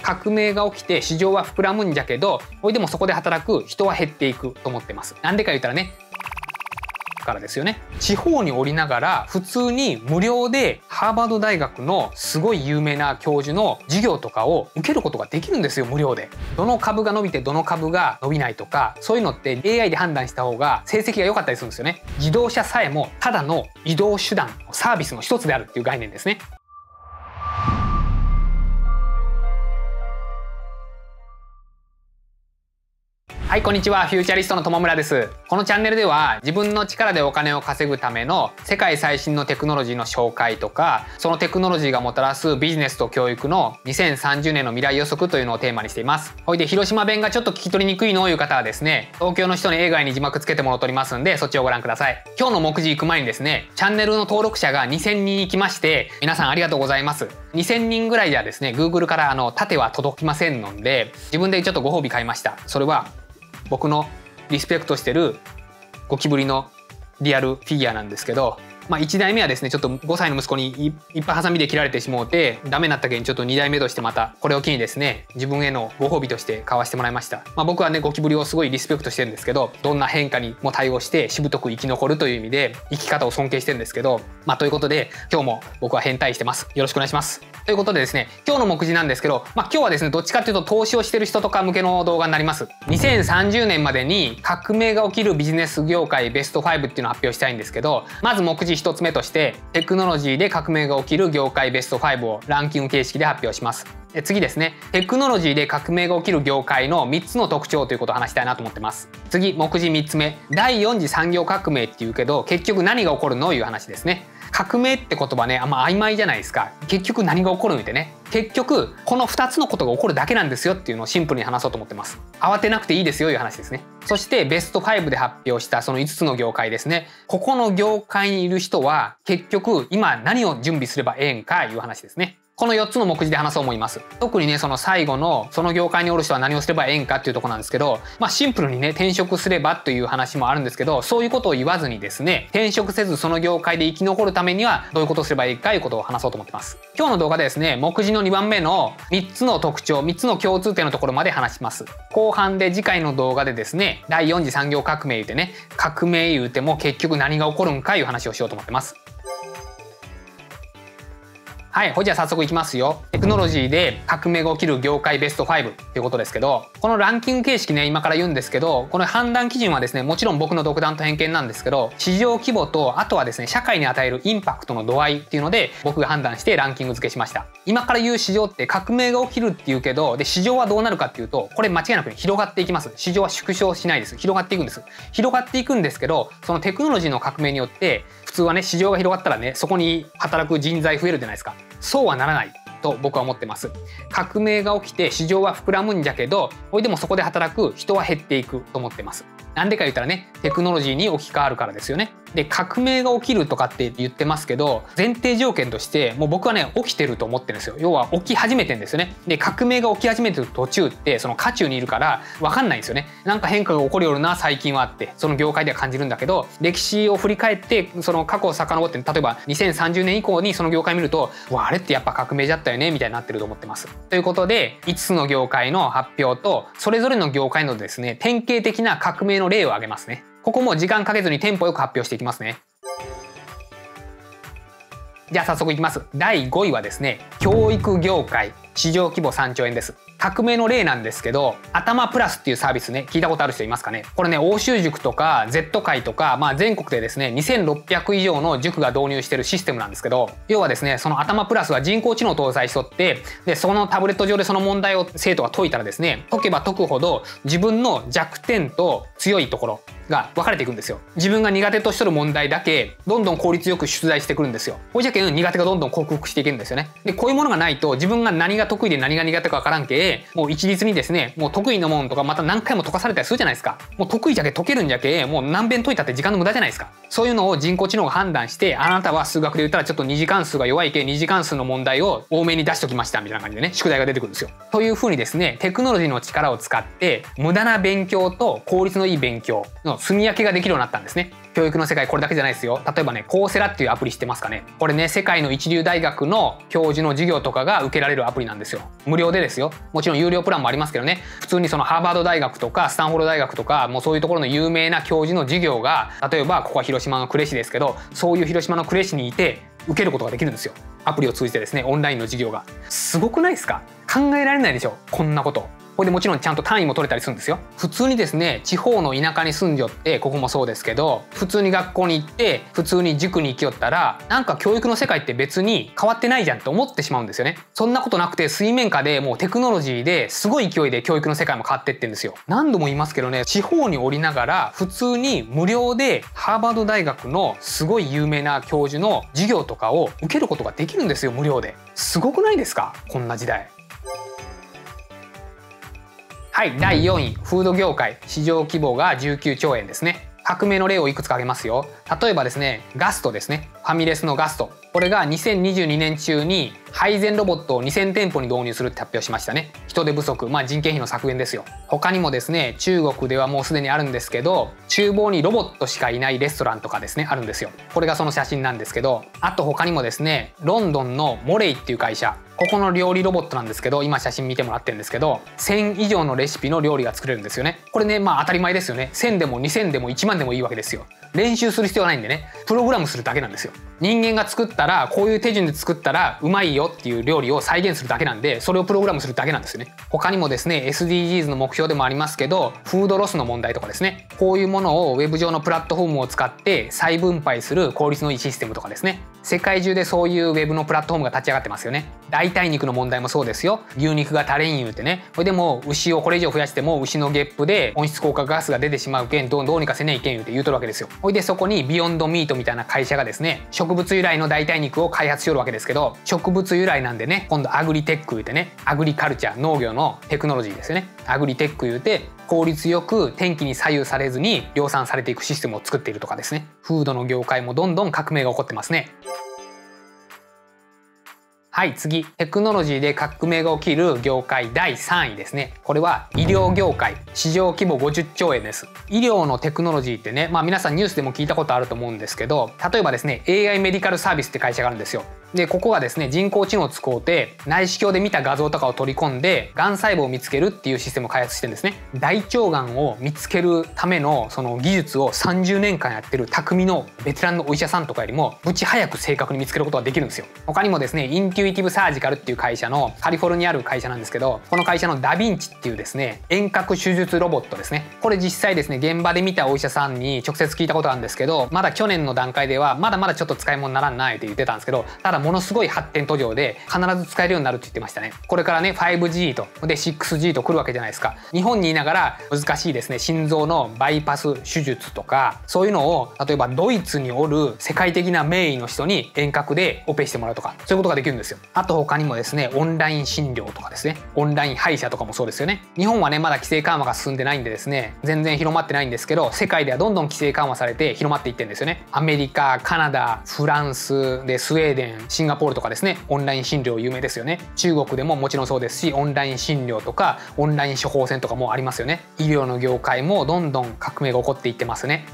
革命が起きて市場は膨らむんじゃけど、おいでもそこで働く人は減っていくと思ってます。なんでか言ったらね、からですよね。地方に降りながら普通に無料でハーバード大学のすごい有名な教授の授業とかを受けることができるんですよ、無料で。どの株が伸びてどの株が伸びないとか、そういうのって AI で判断した方が成績が良かったりするんですよね。自動車さえもただの移動手段、サービスの一つであるっていう概念ですね。はい、こんにちは。フューチャリストの友村です。このチャンネルでは自分の力でお金を稼ぐための世界最新のテクノロジーの紹介とか、そのテクノロジーがもたらすビジネスと教育の2030年の未来予測というのをテーマにしています。ほいで、広島弁がちょっと聞き取りにくいのをいう方はですね、東京の人に映画に字幕つけてもらっておりますんで、そっちをご覧ください。今日の目次行く前にですね、チャンネルの登録者が2000人いきまして、皆さんありがとうございます。2000人ぐらいじゃですね、Google から盾は届きませんので、自分でちょっとご褒美買いました。それは僕のリスペクトしてるゴキブリのリアルフィギュアなんですけど、1代目はですねちょっと5歳の息子にいっぱいハサミで切られてしもうてダメになったけん、ちょっと2代目としてまたこれを機にですね自分へのご褒美として買わせてもらいました。僕はねゴキブリをすごいリスペクトしてるんですけど、どんな変化にも対応してしぶとく生き残るという意味で生き方を尊敬してるんですけど、ということで今日も僕は変態してます。よろしくお願いします。ということでですね、今日の目次なんですけど、今日はですねどっちかというと投資をしてる人とか向けの動画になります。2030年までに革命が起きるビジネス業界ベスト5っていうのを発表したいんですけど、まず目次1つ目としてテクノロジーで革命が起きる業界ベスト5をランキング形式で発表します。次ですね、テクノロジーで革命が起きる業界の3つの特徴ということを話したいなと思ってます。次、目次3つ目、第4次産業革命っていうけど結局何が起こるのいう話ですね。革命って言葉ね曖昧じゃないですか。結局何が起こるんってね、結局この2つのことが起こるだけなんですよっていうのをシンプルに話そうと思ってます。慌てなくていいですよいう話ですね。そしてベスト5で発表したその5つの業界ですね。ここの業界にいる人は結局今何を準備すればええんかいう話ですね。この4つの目次で話そう思います。特にねその最後のその業界におる人は何をすればええんかっていうところなんですけど、シンプルにね転職すればという話もあるんですけど、そういうことを言わずにですね、転職せずその業界で生き残るためにはどういうことをすればいいかいうことを話そうと思ってます。今日の動画でですね、目次の2番目の3つの特徴、3つの共通点のところまで話します。後半で次回の動画でですね、第4次産業革命言うてね、革命言うても結局何が起こるんかいう話をしようと思ってます。はい、じゃあ早速いきますよ。テクノロジーで革命が起きる業界ベスト5っていうことですけど、このランキング形式ね今から言うんですけど、この判断基準はですねもちろん僕の独断と偏見なんですけど、市場規模とあとはですね社会に与えるインパクトの度合いっていうので僕が判断してランキング付けしました。今から言う市場って革命が起きるっていうけど、で市場はどうなるかっていうと、これ間違いなく広がっていきます。市場は縮小しないです。広がっていくんです。広がっていくんですけど、そのテクノロジーの革命によって普通はね市場が広がったらねそこに働く人材増えるじゃないですか。そうはならないと僕は思ってます。革命が起きて市場は膨らむんじゃけど、おいでもそこで働く人は減っていくと思ってます。なんでか言ったらね、テクノロジーに置き換わるからですよね。で、革命が起きるとかって言ってますけど、前提条件としてもう僕はね起きてると思ってるんですよ。要は起き始めてんですよね。で、革命が起き始めてる途中ってその渦中にいるから分かんないんですよね。なんか変化が起こるような最近はあって、その業界では感じるんだけど、歴史を振り返ってその過去を遡って、例えば2030年以降にその業界見ると、あれってやっぱ革命じゃったよねみたいになってると思ってます。ということで5つの業界の発表とそれぞれの業界のですね典型的な革命の例を挙げますね。ここも時間かけずにテンポよく発表していきますね。じゃあ早速いきます。第5位はですね、教育業界、市場規模3兆円です。革命の例なんですけど、頭プラスっていうサービスね聞いたことある人いますかね。これね欧州塾とか Z 会とか、全国でですね2600以上の塾が導入してるシステムなんですけど、要はですねその頭プラスは人工知能を搭載しとって、でそのタブレット上でその問題を生徒が解いたらですね、解けば解くほど自分の弱点と強いところが分かれていくんですよ。自分が苦手としとる問題だけどんどん効率よく出題してくるんですよ。これじゃけん苦手がどんどん克服していけるんですよね。でこういうものがないと自分が何が得意で何が苦手か分からんけ、もう一律にですねもう得意なもんとかまた何回も解かされたりするじゃないですか。もう得意じゃけ解けるんじゃけもう何遍解いたって時間の無駄じゃないですか。そういうのを人工知能が判断して、あなたは数学で言ったらちょっと2次関数が弱いけ2次関数の問題を多めに出しときましたみたいな感じでね宿題が出てくるんですよ。というふうにですねテクノロジーの力を使って無駄な勉強と効率のいい勉強の住み分けができるようになったんですね。 教育の世界これだけじゃないですよ。例えばね、コーセラっていうアプリ知ってますかね。これね、世界の一流大学の教授の授業とかが受けられるアプリなんですよ。無料でですよ。もちろん有料プランもありますけどね、普通にそのハーバード大学とかスタンフォード大学とか、もうそういうところの有名な教授の授業が、例えばここは広島の呉市ですけど、そういう広島の呉市にいて受けることができるんですよ。アプリを通じてですね、オンラインの授業が。すごくないですか？考えられないでしょ、こんなこと。これでもちろんちゃんと単位も取れたりするんですよ。普通にですね、地方の田舎に住んじゃって、ここもそうですけど、普通に学校に行って普通に塾に行きよったら、なんか教育の世界って別に変わってないじゃんって思ってしまうんですよね。そんなことなくて、水面下でもうテクノロジーですごい勢いで教育の世界も変わってってんですよ。何度も言いますけどね、地方に降りながら普通に無料でハーバード大学のすごい有名な教授の授業とかを受けることができるんですよ、無料で。すごくないですか、こんな時代。はい、第4位、フード業界、市場規模が19兆円ですね。革命の例をいくつか挙げますよ。例えばですね、ガストですね。ファミレスのガスト。これが2022年中に配膳ロボットを2000店舗に導入するって発表しましたね。人手不足、人件費の削減ですよ。他にもですね、中国ではもうすでにあるんですけど、厨房にロボットしかいないレストランとかですね、あるんですよ。これがその写真なんですけど、あと他にもですね、ロンドンのモレイっていう会社、ここの料理ロボットなんですけど、今写真見てもらってるんですけど、1000以上のレシピの料理が作れるんですよね。これね、当たり前ですよね。1000でも2000でも1万でもいいわけですよ。練習する必要はないんでね、プログラムするだけなんですよ。人間が作ったら、こういう手順で作ったらうまいよっていう料理を再現するだけなんで、それをプログラムするだけなんですよね。他にもですね、 SDGs の目標でもありますけど、フードロスの問題とかですね、こういうものをウェブ上のプラットフォームを使って再分配する効率のいいシステムとかですね、世界中でそういうウェブのプラットフォームが立ち上がってますよね。代替肉の問題もそうですよ。牛肉が足れん言うてね、これでも牛をこれ以上増やしても牛のゲップで温室効果ガスが出てしまうけん、どうにかせねえけん言うて言うとるわけですよ。ほいでそこにビヨンドミートみたいな会社がですね、植物由来の代替肉を開発しよるわけですけど、植物由来なんでね、今度アグリテック言うてね、アグリカルチャー、農業のテクノロジーですよね。アグリテック言うて効率よく天気に左右されずに量産されていくシステムを作っているとかですね。フードの業界もどんどん革命が起こってますね。はい、次、テクノロジーで革命が起きる業界第3位ですね。これは医療業界、市場規模50兆円です。医療のテクノロジーってね、皆さんニュースでも聞いたことあると思うんですけど、例えばですね、AI メディカルサービスって会社があるんですよ。で、ここがですね、人工知能を使うて内視鏡で見た画像とかを取り込んで、がん細胞を見つけるっていうシステムを開発してるんですね。大腸がんを見つけるためのその技術を30年間やってる匠のベテランのお医者さんとかよりもぶち早く正確に見つけることができるんですよ。他にもですね、インテュイティブサージカルっていう会社のカリフォルニアある会社なんですけど、この会社のダヴィンチっていうですね、遠隔手術ロボットですね。これ実際ですね、現場で見たお医者さんに直接聞いたことあるんですけど、まだ去年の段階ではまだまだちょっと使い物にならないって言ってたんですけど、ただものすごい発展途上で必ず使えるようになるって言ってましたね。これからね 5G とで 6G と来るわけじゃないですか。日本にいながら難しいですね、心臓のバイパス手術とかそういうのを例えばドイツにおる世界的な名医の人に遠隔でオペしてもらうとか、そういうことができるんですよ。あと他にもですね、オンライン診療とかですね、オンライン歯医者とかもそうですよね。日本はねまだ規制緩和が進んでないんでですね、全然広まってないんですけど、世界ではどんどん規制緩和されて広まっていってるんですよね。アメリカ、カナダ、フランスでスウェーデン、シンガポールとかですね、オンライン診療有名ですよね。中国でももちろんそうですし、オンライン診療とかオンライン処方箋とかもありますよね。医療の業界もどんどん革命が起こっていってますね。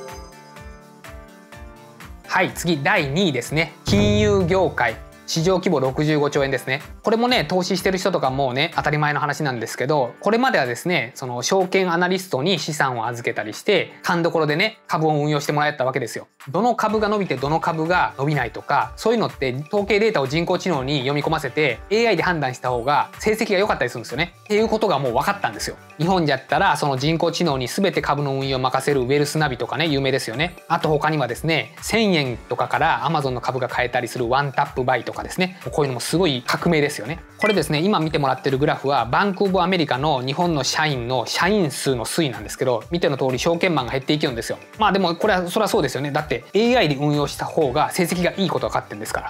はい、次第2位ですね。金融業界、市場規模65兆円ですね。これもね投資してる人とかもうね当たり前の話なんですけど、これまではですね、その証券アナリストに資産を預けたりして勘どころでね株を運用してもらえたわけですよ。どの株が伸びてどの株が伸びないとか、そういうのって統計データを人工知能に読み込ませて AI で判断した方が成績が良かったりするんですよね。っていうことがもう分かったんですよ。日本じゃったらその人工知能に全て株の運用を任せるウェルスナビとかね有名ですよね。あと他にはですね、1000円とかから Amazon の株が買えたりするワンタップバイとかですね、こういうのもすごい革命ですよね。これですね、今見てもらってるグラフはバンクオブアメリカの日本の社員の社員数の推移なんですけど、見ての通り証券マンが減っていきるんですよ。でもこれはそりゃそうですよね。だって AI で運用した方が成績がいいことが分かってるんですから。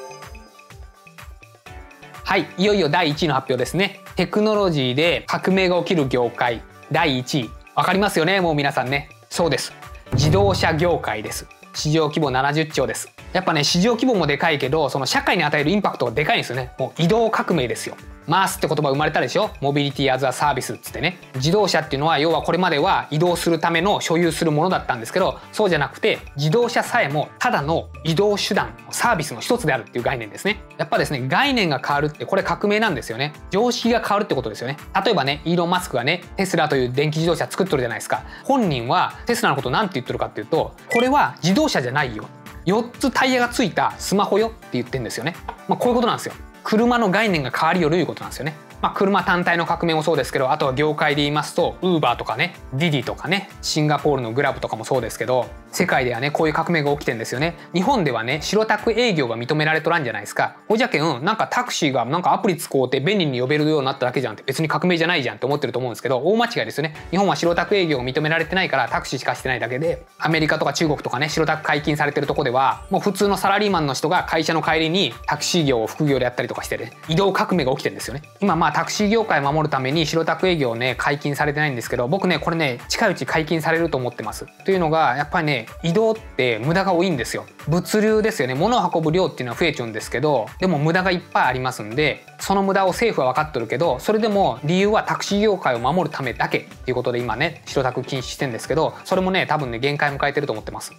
はい、いよいよ第1位の発表ですね。テクノロジーで革命が起きる業界第1位、分かりますよね、もう皆さんね。そうです、自動車業界です。市場規模70兆です。やっぱね市場規模もでかいけど、その社会に与えるインパクトがでかいんですよね。もう移動革命ですよ。 MaaS って言葉生まれたでしょ。モビリティアズアサービスっつってね。自動車っていうのは要はこれまでは移動するための所有するものだったんですけど、そうじゃなくて自動車さえもただの移動手段、サービスの一つであるっていう概念ですね。やっぱですね、概念が変わるってこれ革命なんですよね。常識が変わるってことですよね。例えばね、イーロン・マスクがね、テスラという電気自動車作っとるじゃないですか。本人はテスラのことなんて言ってるかっていうと、これは自動車じゃないよ、4つタイヤがついたスマホよって言ってんですよね。こういうことなんですよ。車の概念が変わりよるいうことなんですよね。車単体の革命もそうですけど、あとは業界で言いますとウーバーとかね、ディディとかね、シンガポールのグラブとかもそうですけど、世界ではねこういう革命が起きてんですよね。日本ではね白タク営業が認められとらんじゃないですか。ほいじゃけんなんかタクシーがなんかアプリ使うて便利に呼べるようになっただけじゃんって、別に革命じゃないじゃんって思ってると思うんですけど、大間違いですよね。日本は白タク営業が認められてないからタクシーしかしてないだけで、アメリカとか中国とかね白タク解禁されてるとこではもう普通のサラリーマンの人が会社の帰りにタクシー業を副業でやったりとかしてね、移動革命が起きてるんですよね。今タクシー業界を守るために白タク営業をね解禁されてないんですけど、僕ねこれね近いうち解禁されると思ってます。というのがやっぱりね、移動って無駄が多いんですよ。物流ですよね。物を運ぶ量っていうのは増えちゃうんですけど、でも無駄がいっぱいありますんで、その無駄を政府は分かっとるけど、それでも理由はタクシー業界を守るためだけっていうことで今ね白タク禁止してんですけど、それもね多分ね限界迎えてると思ってます。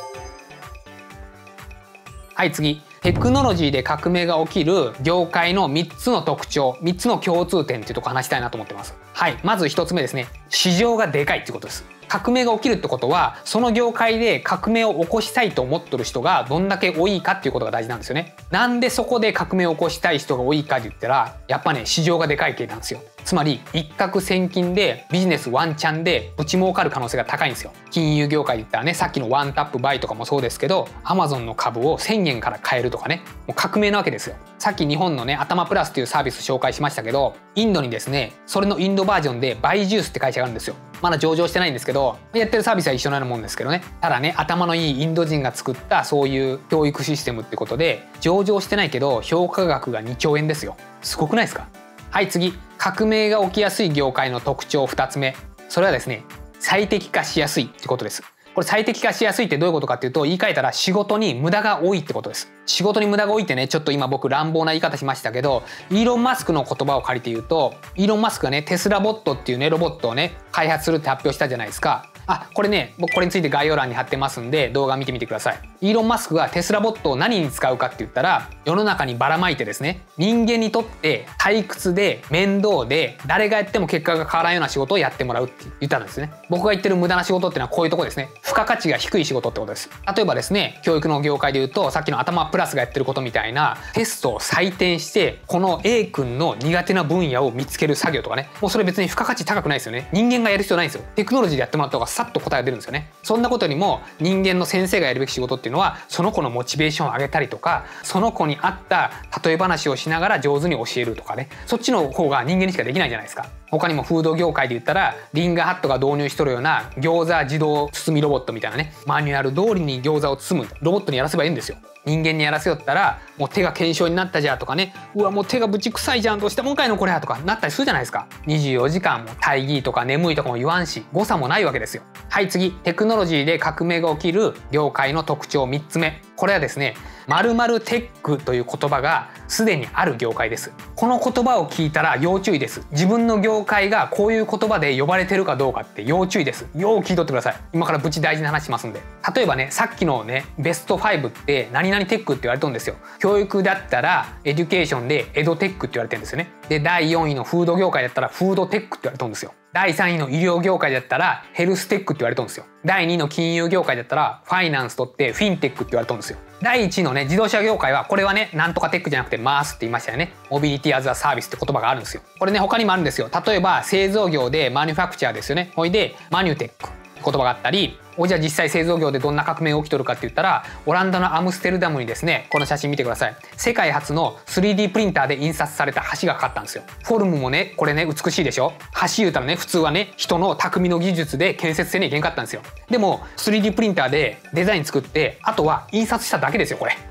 はい次、テクノロジーで革命が起きる業界の3つの特徴、3つの共通点っていうところ話したいなと思ってます。はい、まず1つ目ですね。市場がでかいってことです。革命が起きるってことは、その業界で革命を起こしたいと思ってる人がどんだけ多いかっていうことが大事なんですよね。なんでそこで革命を起こしたい人が多いかって言ったら、やっぱね市場がでかい系なんですよ。つまり一攫千金でビジネスワンチャンでぶち儲かる可能性が高いんですよ。金融業界で言ったらね、さっきのワンタップバイとかもそうですけど、アマゾンの株を1000円から買えるとかね、もう革命なわけですよ。さっき日本のね頭プラスっていうサービス紹介しましたけど、インドにですねそれのインドバージョンでバイジュースって会社があるんですよ。まだ上場してないんですけど、やってるサービスは一緒なもんですけどね。ただね、頭のいいインド人が作ったそういう教育システムってことで上場してないけど評価額が2兆円ですよ。すごくないですか。はい次、革命が起きやすい業界の特徴2つ目、それはですね最適化しやすいってことです。これ最適化しやすいってどういうことかっていうと、言い換えたら仕事に無駄が多いってことです。仕事に無駄が多いってね、ちょっと今僕乱暴な言い方しましたけど、イーロン・マスクの言葉を借りて言うと、イーロン・マスクがねテスラボットっていうねロボットをね開発するって発表したじゃないですか。これね僕これについて概要欄に貼ってますんで動画見てみてください。イーロン・マスクがテスラボットを何に使うかって言ったら、世の中にばらまいてですね、人間にとって退屈で面倒で誰がやっても結果が変わらんような仕事をやってもらうって言ったんですね。僕が言ってる無駄な仕事っていうのはこういうとこですね。付加価値が低い仕事ってことです。例えばですね、教育の業界で言うとさっきの頭プラスがやってることみたいなテストを採点してこの A 君の苦手な分野を見つける作業とかね、もうそれ別に付加価値高くないですよね。人間がやる必要ないんですよ。テクノロジーでやってもらった方がさっと答えが出るんですよね。そんなことよりも人間の先生がやるべき仕事っていうのは、その子のモチベーションを上げたりとか、その子に合った例え話をしながら上手に教えるとかね、そっちの方が人間にしかできないじゃないですか。他にもフード業界で言ったらリンガーハットが導入しとるような餃子自動包みロボットみたいなね、マニュアル通りに餃子を包むロボットにやらせばいいんですよ。人間にやらせよったらもう手が腱鞘になったじゃとかね、うわもう手がぶち臭いじゃんどうしたもんかいのこれやとかなったりするじゃないですか。24時間も大義とか眠いとかも言わんし誤差もないわけですよ。はい次、テクノロジーで革命が起きる業界の特徴3つ目、これはですね〇〇テックという言葉がすでにある業界です。この言葉を聞いたら要注意です。自分の業界がこういう言葉で呼ばれてるかどうかって要注意です。よう聞いとってください。今からぶち大事な話しますんで。例えばね、さっきのねベスト5って何々テックって言われてるんですよ。教育だったらエデュケーションでエドテックって言われてるんですよね。で第4位のフード業界だったらフードテックって言われてるんですよ。第3位の医療業界だったらヘルステックって言われてるんですよ。第2位の金融業界だったらファイナンスとってフィンテックって言われてるんですよ。第1位のね自動車業界はこれはねなんとかテックじゃなくてMaaSって言いましたよね。モビリティアズアサービスって言葉があるんですよ。これね他にもあるんですよ。例えば製造業でマニュファクチャーですよね。ほいでマニュテック言葉があったり、じゃあ実際製造業でどんな革命が起きとるかって言ったら、オランダのアムステルダムにですね、この写真見てください。世界初の 3D プリンターで印刷された橋がかかったんですよ。フォルムもねこれね美しいでしょ。橋言うたらね普通はね人の匠の技術で建設せねえけんかったんですよ。でも 3D プリンターでデザイン作ってあとは印刷しただけですよ。これ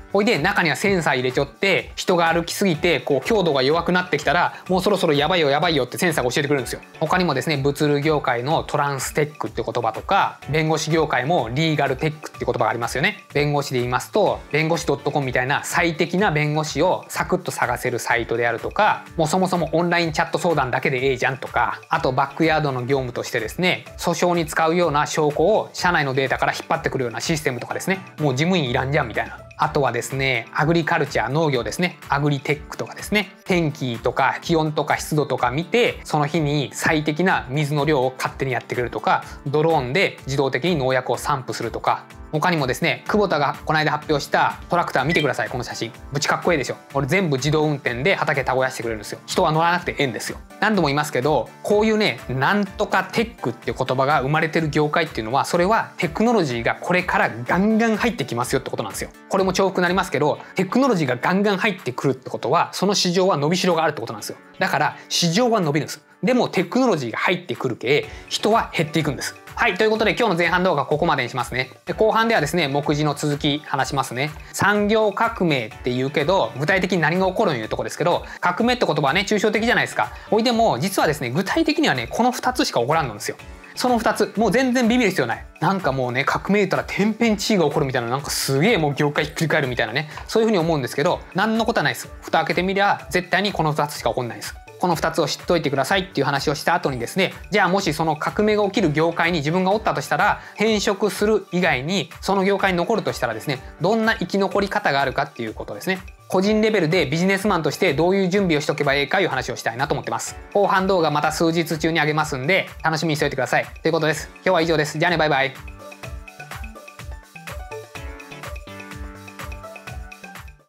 ほいで中にはセンサー入れちょって人が歩きすぎてこう強度が弱くなってきたらもうそろそろやばいよやばいよってセンサーが教えてくれるんですよ。他にもですね物流業界のトランステックって言葉とか弁護士業界もリーガルテックって言葉がありますよね。弁護士で言いますと弁護士 .com みたいな最適な弁護士をサクッと探せるサイトであるとか、もうそもそもオンラインチャット相談だけでええじゃんとか、あとバックヤードの業務としてですね訴訟に使うような証拠を社内のデータから引っ張ってくるようなシステムとかですね、もう事務員いらんじゃんみたいな。あとはですねアグリカルチャー農業ですね、アグリテックとかですね、天気とか気温とか湿度とか見てその日に最適な水の量を勝手にやってくれるとか、ドローンで自動的に農薬を散布するとか、他にもですね久保田がこの間発表したトラクター見てください。この写真ぶちかっこいいでしょ。これ全部自動運転で畑耕してくれるんですよ。人は乗らなくてええんですよ。何度も言いますけどこういうねなんとかテックっていう言葉が生まれてる業界っていうのは、それはテクノロジーがこれからガンガン入ってきますよってことなんですよ。これも重複になりますけどテクノロジーがガンガン入ってくるってことはその市場は伸びしろがあるってことなんですよ。だから市場は伸びるんです。でもテクノロジーが入ってくる系人は減っていくんです。はい、ということで今日の前半動画はここまでにしますね。で後半ではですね目次の続き話しますね。産業革命って言うけど具体的に何が起こるんいうとこですけど、革命って言葉はね抽象的じゃないですか。おいでも実はですね具体的にはねこの2つしか起こらんのですよ。その2つもう全然ビビる必要ない。なんかもうね革命言ったら天変地異が起こるみたいな、なんかすげえもう業界ひっくり返るみたいなね、そういう風に思うんですけど何のことはないです。蓋開けてみりゃ絶対にこの2つしか起こんないです。この2つを知っといてくださいっていう話をした後にですね、じゃあもしその革命が起きる業界に自分がおったとしたら転職する以外にその業界に残るとしたらですねどんな生き残り方があるかっていうことですね。個人レベルでビジネスマンとしてどういう準備をしとけばいいかいう話をしたいなと思ってます。後半動画また数日中に上げますんで楽しみにしておいてくださいということです。今日は以上です。じゃあねバイバイ。